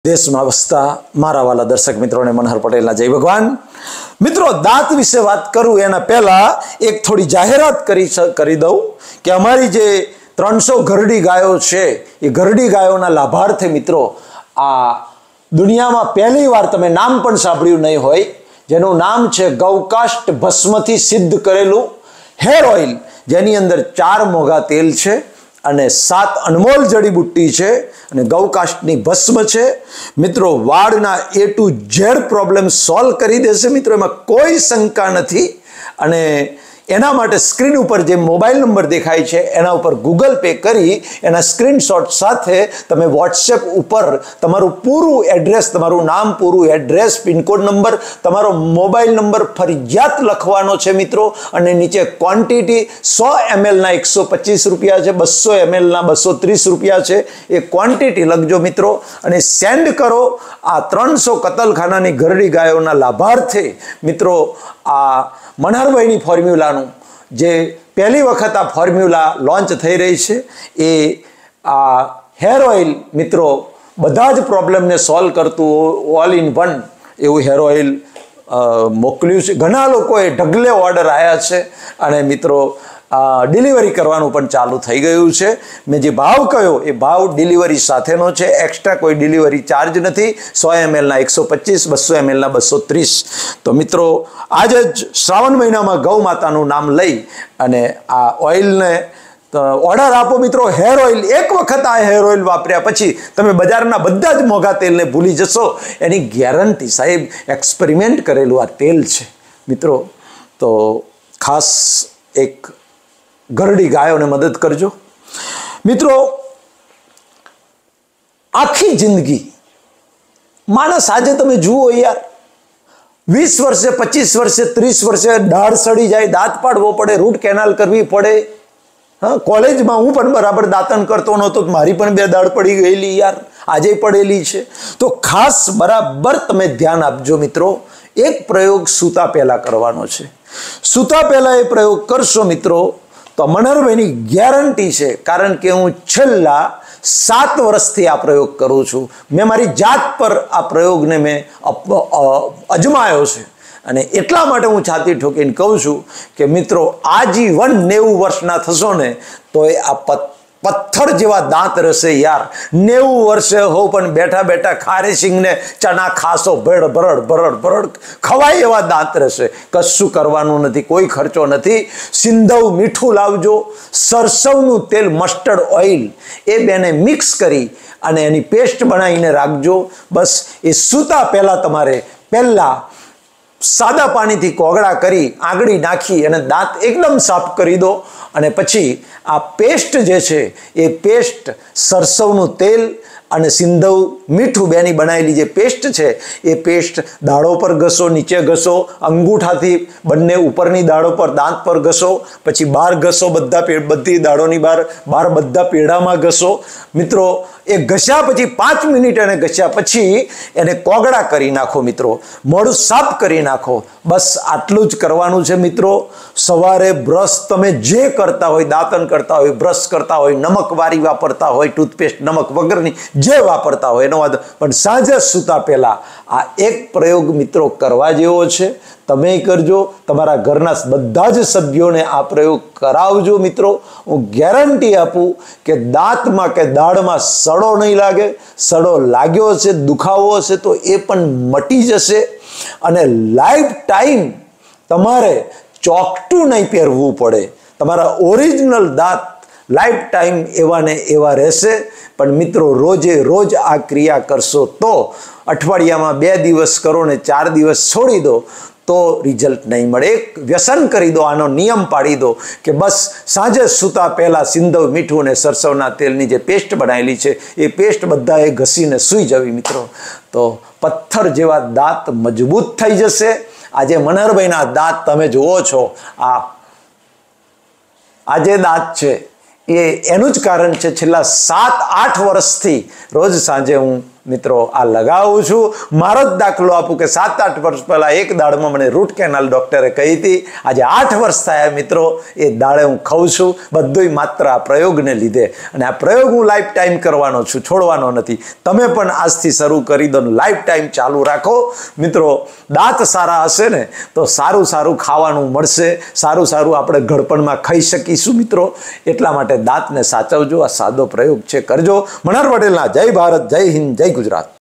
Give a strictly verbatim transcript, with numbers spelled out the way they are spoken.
देश में वसता मारा वाला दर्शक मित्रों ने मनहर पटेल जय भगवान। मित्रों दांत विषे बात करूं एना पहला एक थोड़ी जाहेरात करी करी दऊं कि अमारी जे तीन सौ घरडी गायो छे ए घरडी गायोना लाभार्थे मित्रों आ दुनिया में पहली बार तमे नाम पण सांभळ्युं नहीं होय जेनुं नाम छे गौकाष्ट भस्मथी सिद्ध करेलुं हेर ऑइल जेनी अंदर चार मोगा तेल छे અને સાત અનમોલ જડીબુટ્ટી છે અને ગૌકાષ્ટની ભસ્મ છે। મિત્રો વાળના A to Z problem solve કરી દેશે મિત્રો, એમાં કોઈ શંકા નથી। અને એના માટે સ્ક્રીન ઉપર જે મોબાઈલ નંબર દેખાય છે એના ઉપર ગૂગલ પે કરી એના સ્ક્રીનશોટ સાથે તમે વોટ્સએપ ઉપર તમારું પૂરું એડ્રેસ, તમારું નામ, પૂરું એડ્રેસ, પિનકોડ નંબર, તમારો મોબાઈલ નંબર ફરજિયાત લખવાનો છે મિત્રો। અને નીચે ક્વોન્ટિટી સો એમએલના એકસો પચીસ રૂપિયા છે, બસો એમએલના બસો ત્રીસ રૂપિયા છે, એ ક્વોન્ટિટી લખજો મિત્રો અને સેન્ડ કરો। આ ત્રણસો કતલખાનાની ઘરડી ગાયોના લાભાર્થે મિત્રો આ मनहरभाईनी फॉर्म्युलानु जे पहली वखत आ फॉर्म्युला लॉन्च थई रही है ए आ हेर ऑइल मित्रों बधा ज प्रॉब्लम ने सॉल्व करतु ऑल इन वन एवं हेर ऑइल मोकल्युं छे। घणा लोकोए ढगले ऑर्डर आया छे अने मित्रों डिलीवरी करवानुं पण चालू थई गयुं छे। मैं जे भाव कह्यो ए भाव डिलीवरी साथेनो छे, एक्स्ट्रा कोई डिलीवरी चार्ज नहीं। सौ एम एल ना एक सौ पच्चीस, बसो एम एल ना बसो तीस। तो मित्रों आज ज श्रावण महीना में गौ मातानुं नाम लई अने आ ऑइल ने ऑर्डर आपो मित्रों। हेर ऑइल एक वखत आ हेर ऑइल वापर्या पछी तमे बजारना बधा ज मोघा तेल ने भूली जशो, एनी गेरंटी साहेब एक्सपेरिमेंट करेलुं आ तेल छे मित्रों। तो खास एक घरडी गायों ने मदद करजो मित्रों। आखी जिंदगी मानस आज तमे जुओ यार वीस वर्षे, पच्चीस वर्षे, तीस वर्षे दाढ़ सड़ी जाए, दांत पाड़वो पड़े, रूट केनाल करवी पड़े। हाँ कॉलेज में हूँ पण बराबर दातन करतो नहोतो, मारी पण बे दाढ़ पड़ी गयेली यार, आजे पड़ेली छे। तो खास बराबर तमे ध्यान आपजो मित्रों। एक प्रयोग सूता पहला करवानो छे। सूता पहला ए प्रयोग करशो मित्रों तो मनहरभाईनी गेरंटी है, कारण के हूँ छेल्ला सात वर्षथी आ प्रयोग करूँ छूँ। मैं मारी जात पर आ प्रयोग ने मैं अजमायो छे अने एटला माटे हूँ छाती ठोकीने कहूँ छूँ कि मित्रों आजीवन नेवु वर्षना थशो ने तो आ पत्थर जेवा दांत रहेशे यार। नेवु वर्षे हो पण बैठा बैठा खारे सिंह ने चना खासो बरड़ बरड़ बरड़ बरड़ खवाय एवा दांत रहेशे। कशुं करवानुं नथी, कोई खर्चो नथी। सिंधव मीठुं लावजो, सरसवनुं तेल मस्टर्ड ऑइल ए बेने मिक्स करी अने एनी पेस्ट बनावीने राखजो। बस ए सूता पहला तमारे पहला सादा पानी थी कोगड़ा करी आंगળી नाखी અને दांत एकदम साफ करी दो અને પછી आ पेस्ट जे छे ए पेस्ट सरसवનું तेल અને સિંધવ મીઠું બેની બનાવેલી જે પેસ્ટ છે એ પેસ્ટ દાળો પર ઘસો, નીચે ઘસો, અંગૂઠાથી બંને ઉપરની દાળો પર દાંત પર ઘસો, પછી બહાર ઘસો, બધા બધી દાળોની બહાર બહાર બધા પેડામાં ઘસો મિત્રો। એ ઘસ્યા પછી પાંચ મિનિટ એને ઘસ્યા પછી એને કોગળા કરી નાખો મિત્રો, મોઢું સાફ કરી નાખો। બસ આટલું જ કરવાનું છે મિત્રો। સવારે બ્રશ તમે જે કરતા હોય, દાંતન કરતા હોય, બ્રશ કરતા હોય, નમક વારી વાપરતા હોય, ટૂથપેસ્ટ નમક વગરની જે વાપરતા હોય એનો વાંધો, પણ સાંજે સૂતા પહેલા આ એક પ્રયોગ મિત્રો કરવા જેવો છે। તમે કરજો, તમારા ઘરના બધા જ સભ્યોને આ પ્રયોગ કરાવજો મિત્રો। હું ગેરંટી આપું કે દાંતમાં કે દાઢમાં સડો નહીં લાગે, સડો લાગ્યો હશે, દુખાવો હશે તો એ પણ મટી જશે અને લાઈફ ટાઈમ તમારે ચોકટું નહીં પહેરવું પડે। તમારા ઓરિજિનલ દાંત लाइफ टाइम एवा ने एवा रहेशे। पण मित्रों रोजे रोज आ क्रिया करशो तो अठवाडिया में बे दिवस करो ने चार दिवस छोड़ी दो तो रिजल्ट नहीं मळे। एक व्यसन करी दो, आनो नियम पाड़ी दो कि बस सांजे सूता पहला सिंधव मीठू ने सरसवना तेलनी जे पेस्ट बनावेली छे ए पेस्ट बधाए घसीने सूई जवी मित्रों। तो पत्थर जेवा दांत मजबूत थई जशे। आजे मनहरभाईना दांत तमे जोवो छो, आ आजे दांत छे ये एनुं ज कारण छे छेल्ला सात आठ वर्षथी रोज सांजे हूँ મિત્રો આ લગાવું છું. મારો જ દાખલો આપું કે સાત આઠ વર્ષ પહેલાં એક દાળમાં મને રૂટ કેનાલ ડૉક્ટરે કહી હતી. આજે આઠ વર્ષ થયા મિત્રો, એ દાળે હું ખાઉં છું. બધુંય માત્ર આ પ્રયોગને લીધે. અને આ પ્રયોગ હું લાઈફ ટાઈમ કરવાનો છું, છોડવાનો નથી. તમે પણ આજથી શરૂ કરી દો, લાઈફ ટાઈમ ચાલુ રાખો. મિત્રો દાંત સારા હશે ને તો સારું સારું ખાવાનું મળશે, સારું સારું આપણે ઘડપણમાં ખાઈ શકીશું મિત્રો. એટલા માટે દાંતને સાચવજો. આ સાદો પ્રયોગ છે, કરજો. મનહર પટેલના જય ભારત, જય હિન્દ, જય ગુજરાત.